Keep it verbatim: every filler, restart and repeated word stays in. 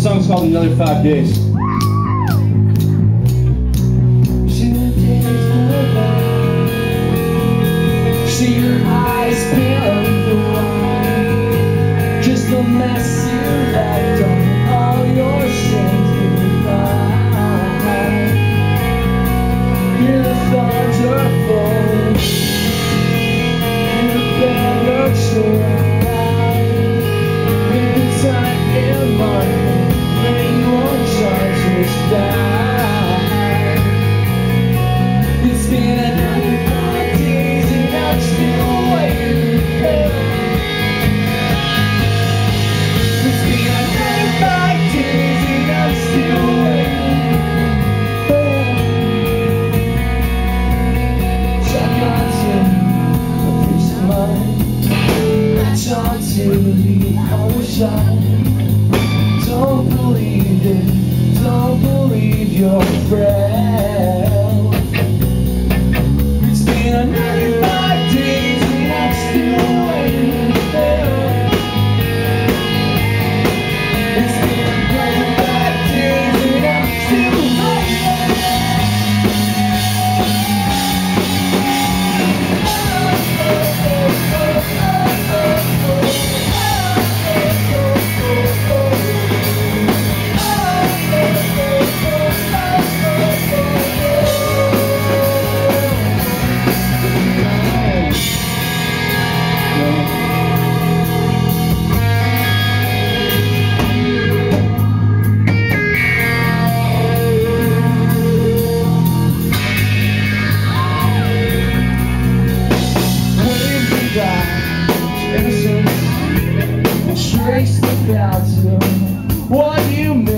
This song's called Another Five Days. See your eyes build the wine, just a mess you left on all your sins goodbye. Your thoughts are full, your bed looks dry. In time in money, when your charges die. It's been another five days and I'm still waiting. It's been another five days and I'm still waiting. Check onto a peace of mind. Latch onto the ocean. Don't believe it, don't believe your friend. It's been another five days and I'm still waiting. It's been another five days and I'm still innocence, trace the clouds of what you made.